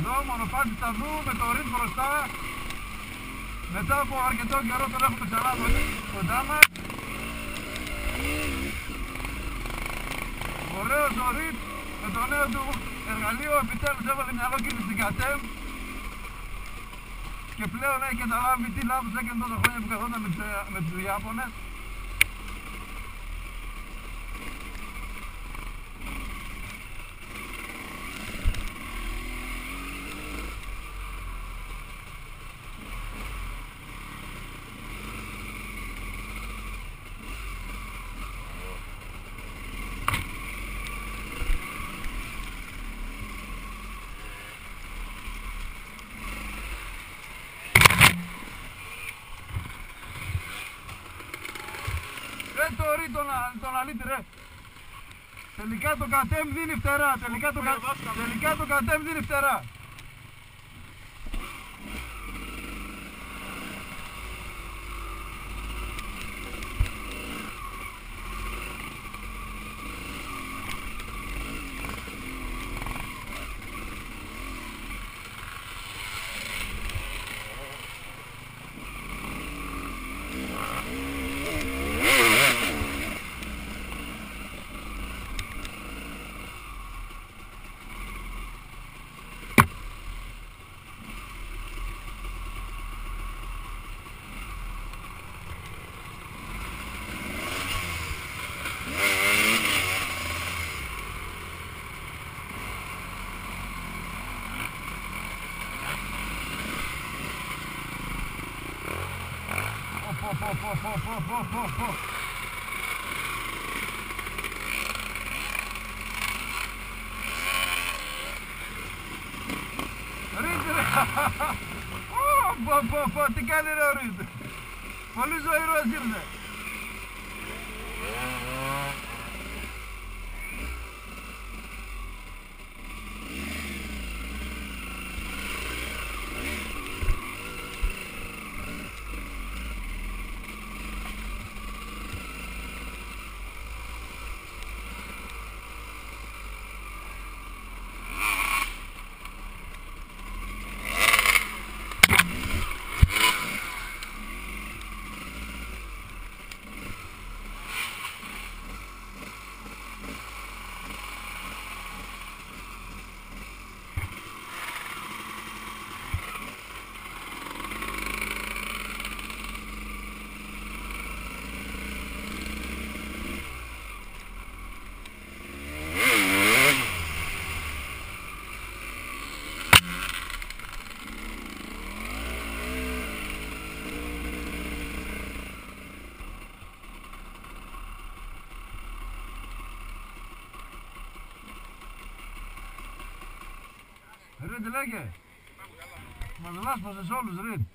Εδώ μονοπάτι σταθμού με το ρίτ μπροστά. Μετά από αρκετό καιρό τον έχουμε ξανά κοντά μας. Ωραίος ο ρίτ με το νέο του εργαλείο, επιτέλους έβαλε μυαλό κίνηση στην ΚΑΤΕΜ και πλέον έχει καταλάβει τι λάθος έκανε τόσα χρόνια που καθόταν με τους Ιάπωνες. Το ρί τον αλήτη ρε. Τελικά το ΚΑΤΕΜ δίνει φτερά. Τελικά το ΚΑΤΕΜ δίνει φτερά. Τι κάνει ρε ο Ρίτ. Πολύ ζωηρός ήρθε. Ρίτ λέγε. Μας λάσπασες όλους Ρίτ.